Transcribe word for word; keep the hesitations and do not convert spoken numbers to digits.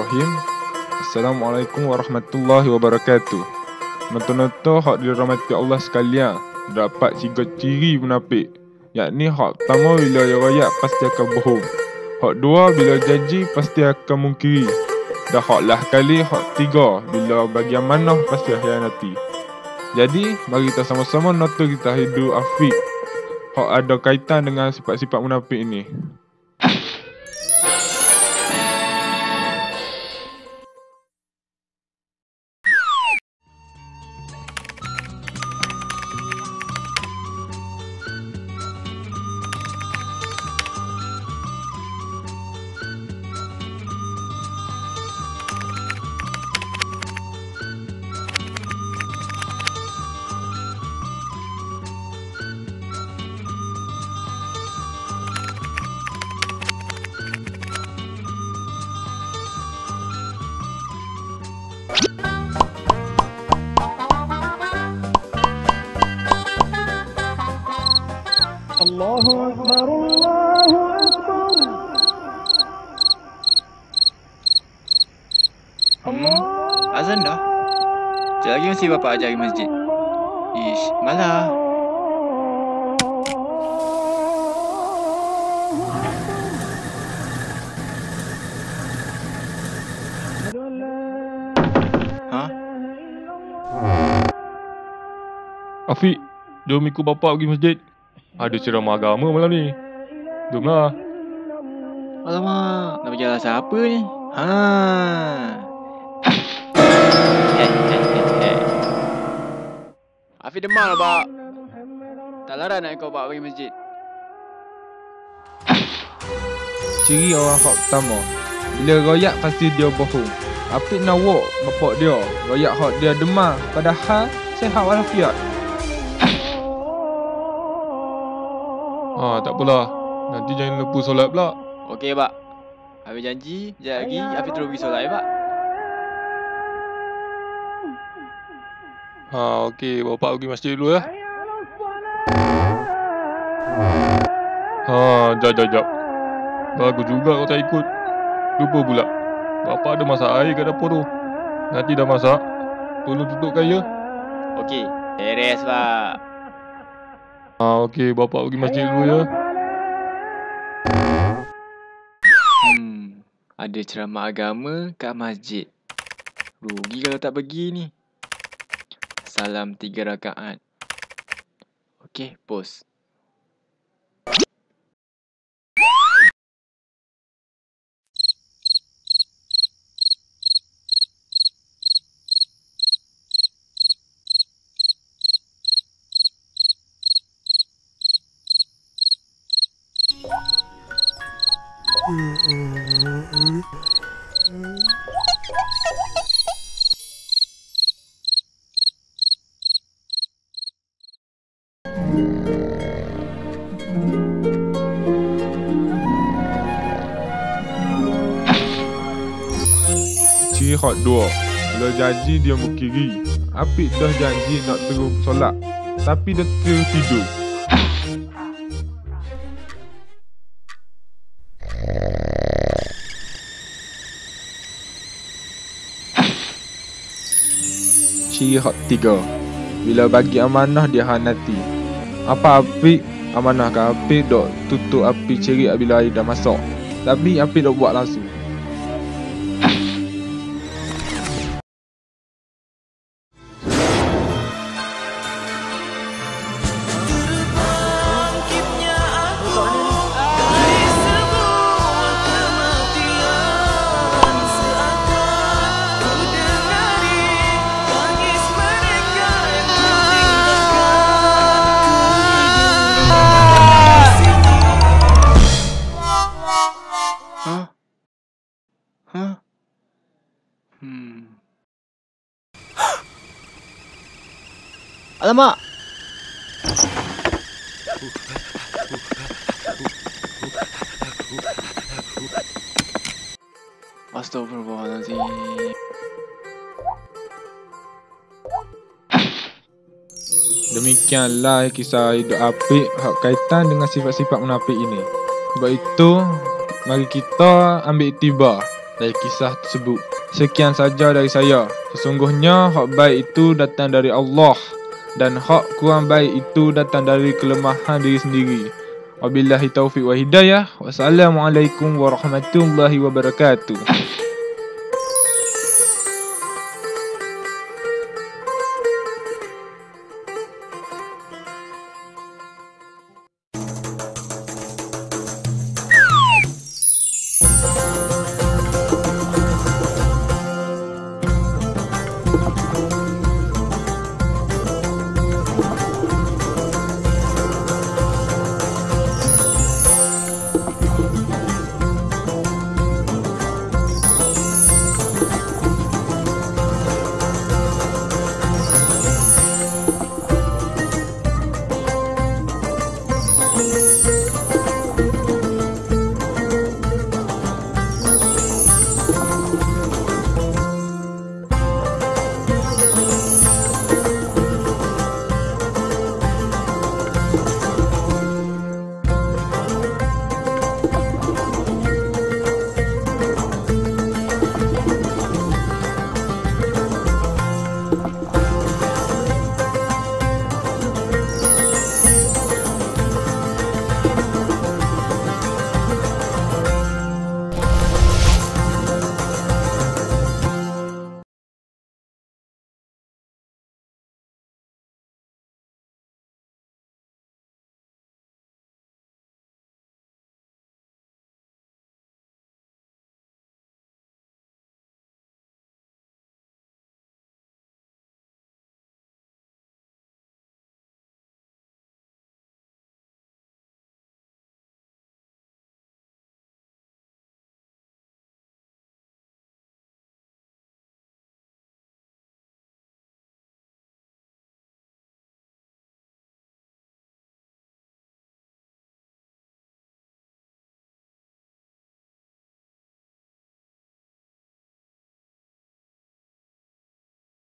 Bismillahirrahmanirrahim. Assalamualaikum warahmatullahi wabarakatuh. Nonton-nonton hak dirahmati Allah sekalian, dapat tiga ciri munafik. Yakni hak pertama, bila dia royak pasti akan bohong. Hak dua, bila janji pasti akan mungkiri. Dan hak lah kali, hak tiga, bila bagi amanah pasti khianati. Jadi, mari kita sama-sama nonton kita hidup Afiq hak ada kaitan dengan sifat-sifat munafik ini. Allahu Akbar, Allahu Akbar. Hmm, azan dah. Sekejap lagi mesti bapak ajar di masjid. Ish, malah. Ha? Afiq, jom ikut bapak pergi masjid. Ada ceramah agama malam ni. Jomlah. Alamak, nak berjalan siapa ni? Ha. Heh, heh, heh, heh. Afiq demam lah, Pak. Tak larang nak ikut Pak pergi masjid. Ciri orang hak pertama, bila royak pasti dia bohong. Afiq nak walk bapak dia, royak hak dia demam, padahal sihat walafiat. Ah, tak apalah. Nanti jangan lupa solat pula. Okey, Pak. Afiq janji, sekejap lagi Afiq terus pergi solat ya, Pak. Ha, okey, bapak pergi masjid dulu ya. Ha, jap jap jap. Bagus juga kau tak ikut. Lupa pula. Bapak ada masak air kat dapur tu. Nanti dah masak, tolong tutupkan ya. Okey, beres, Pak. Ha, okey, bapak pergi masjid dulu ya. Hmm, ada ceramah agama kat masjid. Rugi kalau tak pergi ni. Salam tiga rakaat. Okey, pause. Ciri hak dua, bila janji dia mungkiri. Afiq dah janji nak terus solat, tapi dia terus tidur. Ciri hak tiga, bila bagi amanah dia hanati. Apa Afiq amanah kan Afiq dok tutup api cerik bila air dah masak, tapi Afiq dok buat langsung. Hah? Hmm. Alamak! Astagfirullahaladzim. Demikianlah kisah hidup Afiq hak kaitan dengan sifat-sifat munafik ini. Sebab itu, mari kita ambil iktibar. dari kisah tersebut. Sekian saja dari saya. Sesungguhnya hak baik itu datang dari Allah dan hak kurang baik itu datang dari kelemahan diri sendiri. Wabillahi taufiq wa hidayah. Wassalamualaikum warahmatullahi wabarakatuh.